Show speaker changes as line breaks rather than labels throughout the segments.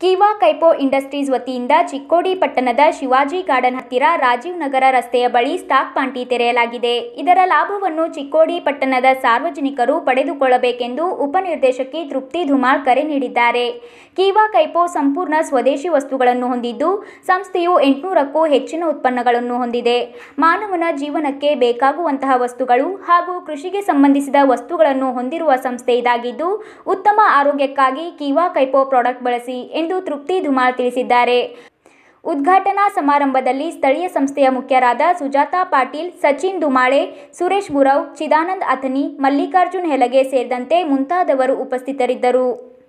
ಕಿವಾ Kaipo industries ವತಿಯಿಂದ ಚಿಕ್ಕೋಡಿ ಪಟ್ಟಣದ Shivaji garden ಹತ್ತಿರ ರಾಜೀವ್ ನಗರ ರಸ್ತೆಯ ಬಳಿ ಸ್ಟಾಕ್ ಪಾಂಟಿ ತೆರೆಯಲಾಗಿದೆ. ಇದರ ಲಾಭವನ್ನು ಚಿಕ್ಕೋಡಿ ಪಟ್ಟಣದ ಸಾರ್ವಜನಿಕರು ಪಡೆದುಕೊಳ್ಳಬೇಕೆಂದು ಉಪನಿರ್ದೇಶಕಿ ತೃಪ್ತಿ ಧುಮಾಳ್ ಕರೆ ನೀಡಿದ್ದಾರೆ. ಕಿವಾ ಕೈಪೋ ಸಂಪೂರ್ಣ ಸ್ವದೇಶಿ ವಸ್ತುಗಳನ್ನು ಹೊಂದಿದ್ದು, ಸಂಸ್ಥೆಯು 800ಕ್ಕೂ ಹೆಚ್ಚಿನ ಉತ್ಪನ್ನಗಳನ್ನು ಹೊಂದಿದೆ. ಮಾನವನ ಜೀವನಕ್ಕೆ ಬೇಕಾಗುವಂತಹ ವಸ್ತುಗಳು ಹಾಗೂ ಕೃಷಿಗೆ ಸಂಬಂಧಿಸಿದ ವಸ್ತುಗಳನ್ನು ಹೊಂದಿರುವ ಸಂಸ್ಥೆ ಇದಾಗಿದ್ದು, ಉತ್ತಮ ಆರೋಗ್ಯಕ್ಕಾಗಿ ಕಿವಾ ಕೈಪೋ ಪ್ರಾಡಕ್ಟ್ ಬಳಸಿ ಎಂದು ತೃಪ್ತಿ ಧುಮಾಳ್ ತಿಳಿಸಿದ್ದಾರೆ. ಉದ್ಘಾಟನಾ ಸಮಾರಂಭದಲ್ಲಿ ಸ್ಥಳೀಯ ಸಂಸ್ಥೆಯ ಮುಖ್ಯರಾದ ಸುಜಾತಾ ಪಾಟೀಲ್, ಸಚಿನ್ ದುಮಾಳೆ, ಸುರೇಶ್ ಬುರವ್, ಚಿದಾನಂದ್ ಅಥನಿ, ಮಲ್ಲಿಕಾರ್ಜುನ್ ಹೆಲಗೆ ಸೇರಿದಂತೆ ಮುಂತಾದವರು ಉಪಸ್ಥಿತರಿದ್ದರು.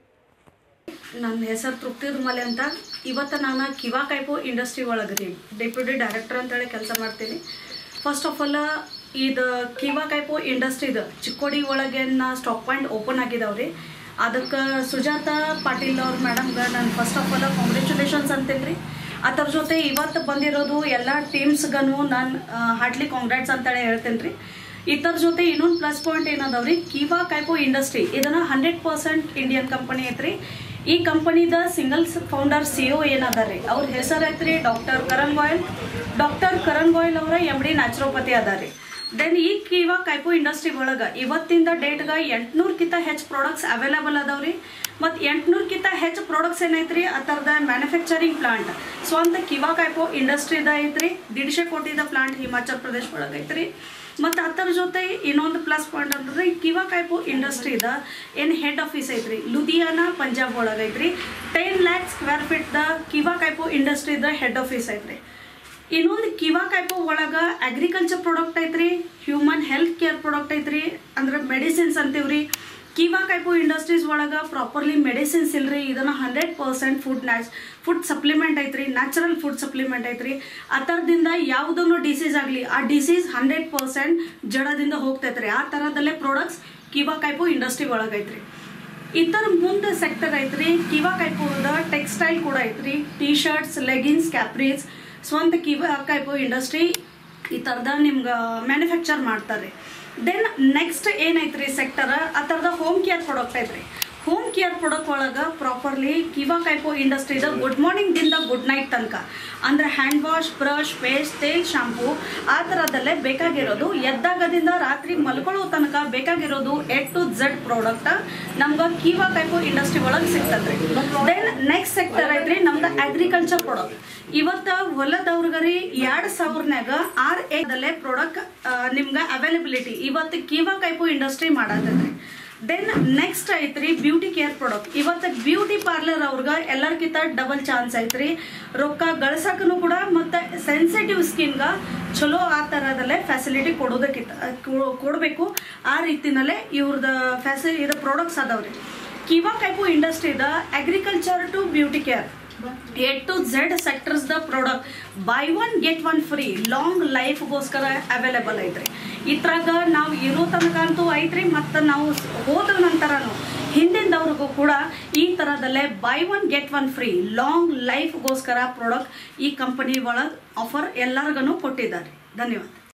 ನನ್ನ ಹೆಸರು ತೃಪ್ತಿ ಧುಮಾಳೆ ಅಂತ. ಇವತ್ತು ನಾನು ಕಿವಾ ಕೈಪೋ ಇಂಡಸ್ಟ್ರಿ ಒಳಗೆ ಡೆಪ್ಯೂಟಿ ಡೈರೆಕ್ಟರ್ ಅಂತೇಳಿ ಕೆಲಸ ಮಾಡ್ತೀನಿ. ಫಸ್ಟ್ ಆಫ್ ಆಲ್ ಇದು ಕಿವಾ ಕೈಪೋ ಇಂಡಸ್ಟ್ರಿದು ಚಿಕ್ಕೋಡಿ ಒಳಗೆ ಸ್ಟಾಕ್ ಪಾಯಿಂಟ್ ಓಪನ್ ಆಗಿದಾವ್ರಿ. ಅದಕ್ಕೆ ಸುಜಾತಾ ಪಾಟೀಲ್ ಅವ್ರ ಮೇಡಮ್ಗೆ ನಾನು ಫಸ್ಟ್ ಆಫ್ ಆಲ್ ಕಾಂಗ್ರ್ಯಾಚುಲೇಷನ್ಸ್ ಅಂತೇಳಿ ರೀ. ಅದರ ಜೊತೆ ಇವತ್ತು ಬಂದಿರೋದು ಎಲ್ಲ ಟೀಮ್ಸ್ಗೂ ನಾನು ಹಾರ್ಟ್ಲಿ ಕಾಂಗ್ರ್ಯಾಟ್ಸ್ ಅಂತೇಳಿ ಹೇಳ್ತೇನೆ ರೀ. ಇದರ ಜೊತೆ ಇನ್ನೊಂದು ಪ್ಲಸ್ ಪಾಯಿಂಟ್ ಏನದಾವ್ರಿ, ಕಿವಾ ಕೈಪೋ ಇಂಡಸ್ಟ್ರಿ ಇದನ್ನು 100% ಇಂಡಿಯನ್ ಕಂಪನಿ ಐತ್ರಿ. ಈ ಕಂಪನಿದ ಸಿಂಗಲ್ ಫೌಂಡರ್ CEO ಏನದಾರ್ರಿ, ಅವ್ರ ಹೆಸರು ಐತ್ರಿ ಡಾಕ್ಟರ್ ಕರಣ್ ಗೋಯಲ್ ಅವರ MD ನ್ಯಾಚುರೋಪತಿ ಅದಾರಿ. ದೆನ್ ಈ ಕಿವಾ ಕೈಪೋ ಇಂಡಸ್ಟ್ರಿ ಒಳಗೆ ಇವತ್ತಿಂದ ಡೇಟ್ಗೆ 800ಕ್ಕಿಂತ ಹೆಚ್ಚು ಪ್ರಾಡಕ್ಟ್ಸ್ ಅವೈಲೇಬಲ್ ಅದಾವ್ರಿ. ಮತ್ತು 800ಕ್ಕಿಂತ ಹೆಚ್ಚು ಪ್ರಾಡಕ್ಟ್ಸ್ ಏನೈತ್ರಿ, ಅದರದ ಮ್ಯಾನುಫ್ಯಾಕ್ಚರಿಂಗ್ ಪ್ಲಾಂಟ್ ಸ್ವಂತ ಕಿವಾ ಕೈಪೋ ಇಂಡಸ್ಟ್ರಿದ ಐತ್ರಿ. 150 ಕೋಟಿದ ಪ್ಲಾಂಟ್ ಹಿಮಾಚಲ್ ಪ್ರದೇಶ ಒಳಗೆ ಐತ್ರಿ. ಮತ್ತು ಅದರ ಜೊತೆ ಇನ್ನೊಂದು ಪ್ಲಸ್ ಪಾಯಿಂಟ್ ಅಂದ್ರೆ ಕಿವಾ ಕೈಪೋ ಇಂಡಸ್ಟ್ರಿದ ಏನು ಹೆಡ್ ಆಫೀಸ್ ಐತ್ರಿ, ಲುಧಿಯಾನಾ ಪಂಜಾಬ್ ಒಳಗೆ ಐತ್ರಿ. 10 lakh square feet Kiva Kaipo ಇಂಡಸ್ಟ್ರಿದ ಹೆಡ್ ಆಫೀಸ್ ಐತ್ರಿ. ಇನ್ನೊಂದು ಕಿವಾ ಕೈಪೋ ಒಳಗೆ ಅಗ್ರಿಕಲ್ಚರ್ ಪ್ರಾಡಕ್ಟ್ ಐತ್ರಿ, ಹ್ಯೂಮನ್ ಹೆಲ್ತ್ ಕೇರ್ ಪ್ರಾಡಕ್ಟ್ ಐತ್ರಿ, ಅಂದ್ರೆ ಮೆಡಿಸಿನ್ಸ್ ಅಂತೀವ್ರಿ. ಕಿವಾ ಕೈಪೋ ಇಂಡಸ್ಟ್ರೀಸ್ ಒಳಗೆ ಪ್ರಾಪರ್ಲಿ ಮೆಡಿಸಿನ್ಸ್ ಇಲ್ರಿ. ಇದನ್ನು 100% ಫುಡ್ ಸಪ್ಲಿಮೆಂಟ್ ಐತ್ರಿ, ನ್ಯಾಚುರಲ್ ಫುಡ್ ಸಪ್ಲಿಮೆಂಟ್ ಐತ್ರಿ. ಅದರದಿಂದ ಯಾವುದನ್ನು ಡಿಸೀಸ್ ಆಗಲಿ ಆ ಡಿಸೀಸ್ 100% ಜಡದಿಂದ ಹೋಗ್ತೈತ್ರಿ. ಆ ಥರದಲ್ಲೇ ಪ್ರಾಡಕ್ಟ್ಸ್ ಕಿವಾ ಕೈಪೋ ಇಂಡಸ್ಟ್ರಿ ಒಳಗೆ ಐತ್ರಿ. ಇದರ ಮುಂದೆ ಸೆಕ್ಟರ್ ಐತ್ರಿ, ಕಿವಾ ಕೈಪೋದ ಟೆಕ್ಸ್ಟೈಲ್ ಕೂಡ ಐತ್ರಿ. T-shirts, ಲೆಗಿನ್ಸ್, ಕ್ಯಾಪ್ರೀಸ್ ಸ್ವಂತ ಕಿವಾ ಕೈಪೋ ಇಂಡಸ್ಟ್ರಿ ಈ ಥರದ ನಿಮ್ಗೆ ಮ್ಯಾನುಫ್ಯಾಕ್ಚರ್ ಮಾಡ್ತಾರೆ. ದೆನ್ ನೆಕ್ಸ್ಟ್ ಏನೈತ್ರಿ ಸೆಕ್ಟರ್, ಆ ಥರದ ಹೋಮ್ ಕೇರ್ ಪ್ರಾಡಕ್ಟ್ ಐತ್ರಿ. ಹೋಮ್ ಕೇರ್ ಪ್ರಾಡಕ್ಟ್ ಒಳಗೆ ಪ್ರಾಪರ್ಲಿ ಕಿವಾ ಕೈಪೋ ಇಂಡಸ್ಟ್ರಿದ ಗುಡ್ ಮಾರ್ನಿಂಗ್ದಿಂದ ಗುಡ್ ನೈಟ್ ತನಕ ಅಂದರೆ ಹ್ಯಾಂಡ್ ವಾಶ್, ಬ್ರಷ್, ಪೇಸ್ಟ್, ತೇಲ್, ಶಾಂಪೂ ಆ ಥರದಲ್ಲೇ ಬೇಕಾಗಿರೋದು, ಎದ್ದಾಗದಿಂದ ರಾತ್ರಿ ಮಲ್ಕೊಳ್ಳೋ ತನಕ ಬೇಕಾಗಿರೋದು A to Z ಪ್ರಾಡಕ್ಟ್ ನಮ್ಗೆ ಕಿವಾ ಕೈಪೋ ಇಂಡಸ್ಟ್ರಿ ಒಳಗೆ ಸಿಗ್ತದ್ರಿ. ದೆನ್ ನೆಕ್ಸ್ಟ್ ಸೆಕ್ಟರ್ ಐತ್ರಿ ನಮ್ದು ಅಗ್ರಿಕಲ್ಚರ್ ಪ್ರಾಡಕ್ಟ್. ಇವತ್ತು ಹೊಲದವ್ರಿಗರಿ 2000ನ್ಯಾಗ 6 acreದಲ್ಲೇ ಪ್ರಾಡಕ್ಟ್ ನಿಮ್ಗೆ ಅವೈಲಬಿಲಿಟಿ ಇವತ್ತು ಕಿವಾ ಕೈಪೋ ಇಂಡಸ್ಟ್ರಿ ಮಾಡತ್ತೈತ್ರಿ. ದೆನ್ ನೆಕ್ಸ್ಟ್ ಐತ್ರಿ ಬ್ಯೂಟಿ ಕೇರ್ ಪ್ರಾಡಕ್ಟ್. ಇವತ್ತು ಬ್ಯೂಟಿ ಪಾರ್ಲರ್ ಅವ್ರಿಗೆ ಎಲ್ಲರಿಗಿಂತ ಡಬಲ್ ಚಾನ್ಸ್ ಐತ್ರಿ, ರೊಕ್ಕ ಗಳಿಸಕ್ಕೂ ಕೂಡ ಮತ್ತು ಸೆನ್ಸಿಟಿವ್ ಸ್ಕಿನ್ಗೆ ಚಲೋ ಆ ಥರದಲ್ಲೇ ಫೆಸಿಲಿಟಿ ಕೊಡಬೇಕು. ಆ ರೀತಿನಲ್ಲೇ ಇವ್ರದ್ದು ಇದು ಪ್ರಾಡಕ್ಟ್ಸ್ ಅದಾವ್ರಿ. ಕಿವಾ ಕೈಪೋ ಇಂಡಸ್ಟ್ರಿದ agriculture to beauty care A to Z ಸೆಕ್ಟರ್ಸ್ದ product buy 1 get 1 free long ಲೈಫ್ಗೋಸ್ಕರ ಅವೈಲೇಬಲ್ ಐತ್ರಿ. ಇದ್ರಾಗ ನಾವು ಇರೋ ತನಕ ಅಂತೂ ಐತ್ರಿ, ಮತ್ತು ನಾವು ಹೋದ ನಂತರನೂ ಹಿಂದಿಂದವ್ರಿಗೂ ಕೂಡ ಈ ಥರದಲ್ಲೇ ಬೈ 1 get 1 ಫ್ರೀ ಲಾಂಗ್ ಲೈಫ್ಗೋಸ್ಕರ ಪ್ರಾಡಕ್ಟ್ ಈ ಕಂಪನಿ ಒಳಗೆ ಆಫರ್ ಎಲ್ಲರಿಗೂ ಕೊಟ್ಟಿದ್ದಾರೆ. ಧನ್ಯವಾದ.